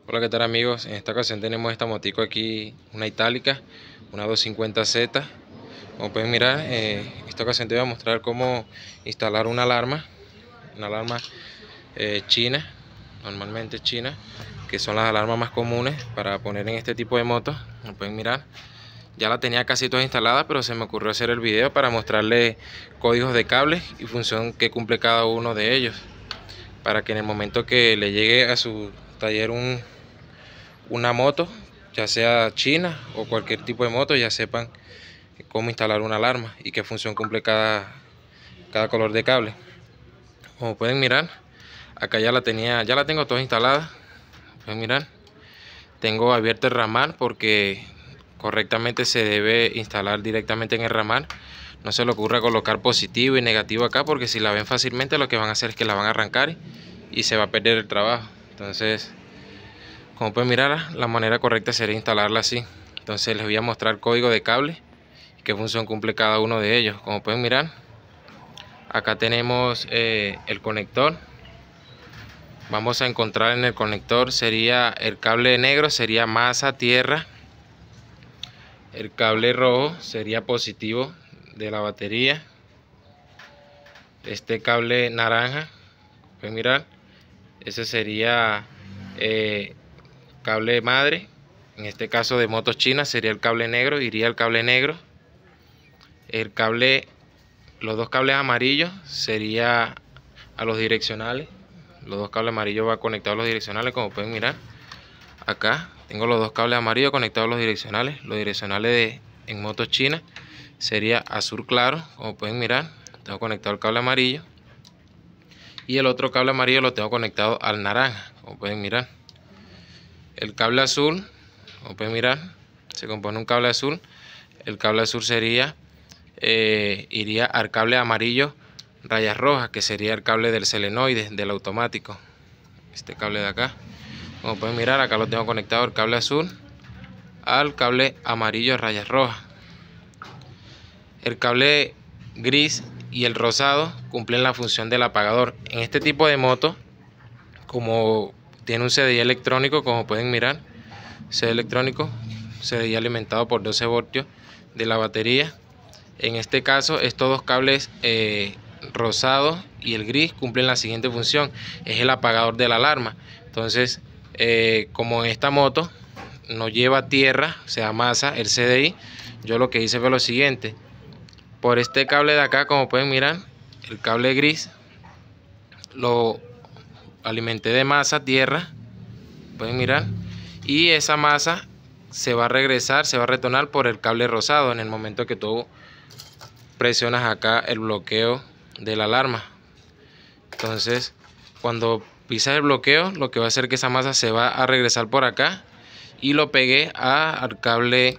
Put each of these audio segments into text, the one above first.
Hola, ¿qué tal amigos? En esta ocasión tenemos esta motico aquí, una itálica, una 250Z. Como pueden mirar, en esta ocasión te voy a mostrar cómo instalar una alarma china, normalmente china, que son las alarmas más comunes para poner en este tipo de motos. Como pueden mirar, ya la tenía casi toda instalada, pero se me ocurrió hacer el video para mostrarle códigos de cables y función que cumple cada uno de ellos, para que en el momento que le llegue a su taller una moto, ya sea china o cualquier tipo de moto, ya sepan cómo instalar una alarma y qué función cumple cada color de cable. Como pueden mirar, acá ya la tengo toda instalada. Pueden mirar, tengo abierto el ramal porque correctamente se debe instalar directamente en el ramal. No se le ocurra colocar positivo y negativo acá, porque si la ven fácilmente lo que van a hacer es que la van a arrancar y se va a perder el trabajo. Entonces, como pueden mirar, la manera correcta sería instalarla así. Entonces les voy a mostrar el código de cable y qué función cumple cada uno de ellos. Como pueden mirar, acá tenemos el conector. Vamos a encontrar en el conector, sería el cable negro, sería masa, tierra. El cable rojo sería positivo de la batería. Este cable naranja, pueden mirar, ese sería cable madre. En este caso de motos chinas sería el cable negro, iría el cable negro. Los dos cables amarillos sería a los direccionales. Los dos cables amarillos van conectados a los direccionales. Como pueden mirar, acá tengo los dos cables amarillos conectados a los direccionales. Los direccionales en motos chinas sería azul claro. Como pueden mirar, tengo conectado el cable amarillo y el otro cable amarillo lo tengo conectado al naranja. Como pueden mirar, el cable azul, como pueden mirar, se compone un cable azul. El cable azul sería iría al cable amarillo rayas rojas, que sería el cable del solenoide, del automático. Este cable de acá, como pueden mirar, acá lo tengo conectado el cable azul al cable amarillo rayas rojas. El cable gris y el rosado cumplen la función del apagador. En este tipo de moto, como tiene un CDI electrónico, como pueden mirar, CDI electrónico, CDI alimentado por 12 voltios de la batería. En este caso, estos dos cables rosado y el gris cumplen la siguiente función: es el apagador de la alarma. Entonces, como en esta moto no lleva tierra, o sea masa, el CDI, yo lo que hice fue lo siguiente: por este cable de acá, como pueden mirar, el cable gris lo alimenté de masa, tierra, pueden mirar, y esa masa se va a regresar, se va a retornar por el cable rosado en el momento que tú presionas acá el bloqueo de la alarma. Entonces, cuando pisas el bloqueo, lo que va a hacer que esa masa se va a regresar por acá, y lo pegué al cable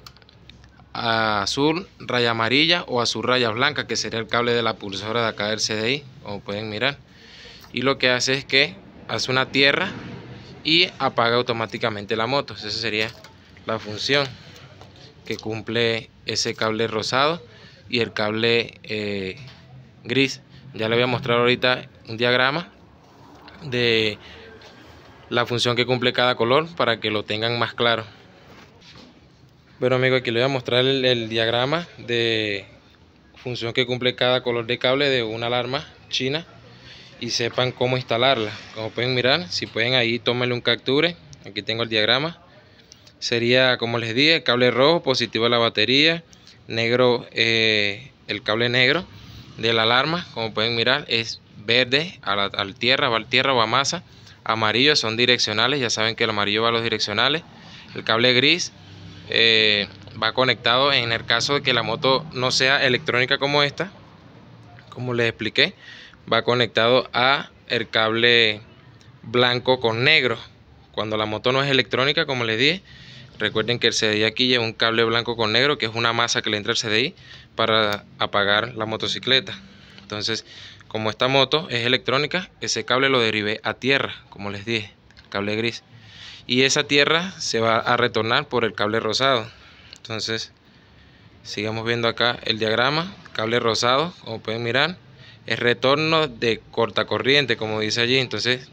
azul raya amarilla o azul raya blanca, que sería el cable de la pulsora de acá del CDI, como pueden mirar. Y lo que hace es que hace una tierra y apaga automáticamente la moto. Esa sería la función que cumple ese cable rosado y el cable gris. Ya le voy a mostrar ahorita un diagrama de la función que cumple cada color para que lo tengan más claro. Bueno amigos, aquí les voy a mostrar el diagrama de función que cumple cada color de cable de una alarma china y sepan cómo instalarla. Como pueden mirar, si pueden ahí tómenle un capture. Aquí tengo el diagrama. Sería, como les dije, el cable rojo positivo a la batería, negro el cable negro de la alarma, como pueden mirar, es verde al tierra, va al tierra o a masa. Amarillo son direccionales, ya saben que el amarillo va a los direccionales. El cable gris va conectado en el caso de que la moto no sea electrónica como esta, como les expliqué, va conectado a el cable blanco con negro. Cuando la moto no es electrónica, como les dije, recuerden que el CDI aquí lleva un cable blanco con negro, que es una masa que le entra al CDI para apagar la motocicleta. Entonces, como esta moto es electrónica, ese cable lo derivé a tierra, como les dije, cable gris. Y esa tierra se va a retornar por el cable rosado. Entonces, sigamos viendo acá el diagrama. Cable rosado, como pueden mirar, es retorno de cortacorriente, como dice allí. Entonces,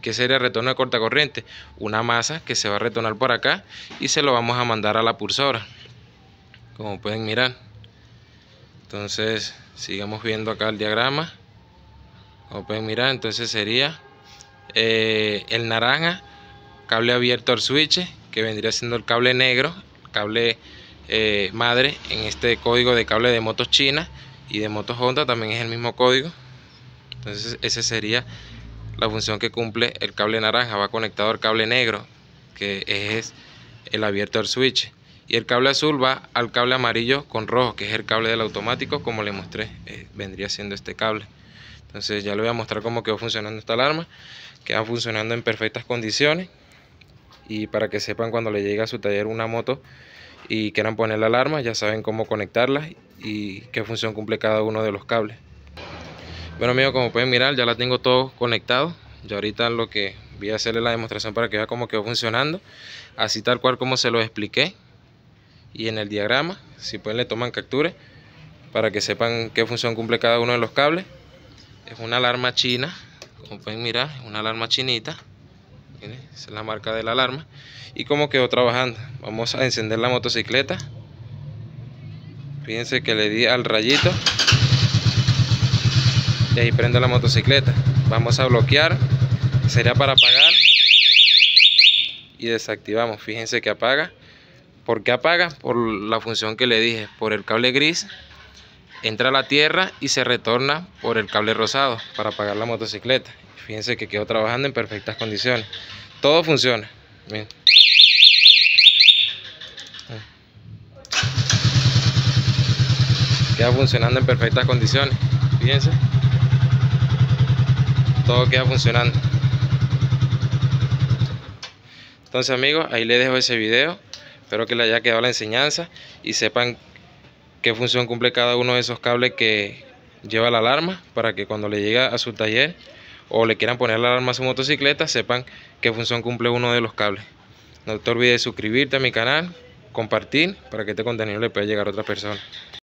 ¿Qué sería retorno de corta corriente? Una masa que se va a retornar por acá y se lo vamos a mandar a la pulsora, como pueden mirar. Entonces sigamos viendo acá el diagrama. Como pueden mirar, entonces sería el naranja, cable abierto al switch, que vendría siendo el cable negro, cable madre en este código de cable de motos China, y de motos Honda también es el mismo código. Entonces esa sería la función que cumple el cable naranja, va conectado al cable negro, que es el abierto al switch, y el cable azul va al cable amarillo con rojo, que es el cable del automático, como le mostré, vendría siendo este cable. Entonces ya le voy a mostrar cómo quedó funcionando esta alarma. Queda funcionando en perfectas condiciones, y para que sepan cuando le llegue a su taller una moto y quieran poner la alarma, ya saben cómo conectarla y qué función cumple cada uno de los cables. Bueno amigos, como pueden mirar, ya la tengo todo conectado. Ya ahorita lo que voy a hacerle la demostración para que vean cómo quedó funcionando, así tal cual como se lo expliqué, y en el diagrama, si pueden le toman captura para que sepan qué función cumple cada uno de los cables. Es una alarma china, como pueden mirar, es una alarma chinita. Miren, esa es la marca de la alarma. Y cómo quedó trabajando. Vamos a encender la motocicleta. Fíjense que le di al rayito y ahí prende la motocicleta. Vamos a bloquear, sería para apagar, y desactivamos. Fíjense que apaga. ¿Por qué apaga? Por la función que le dije, por el cable gris entra a la tierra y se retorna por el cable rosado para apagar la motocicleta. Fíjense que quedó trabajando en perfectas condiciones. Todo funciona. Miren. Queda funcionando en perfectas condiciones. Fíjense. Todo queda funcionando. Entonces amigos, ahí les dejo ese video. Espero que les haya quedado la enseñanza y sepan qué función cumple cada uno de esos cables que lleva la alarma, para que cuando le llegue a su taller o le quieran poner la alarma a su motocicleta, sepan qué función cumple uno de los cables. No te olvides de suscribirte a mi canal, compartir, para que este contenido le pueda llegar a otras personas.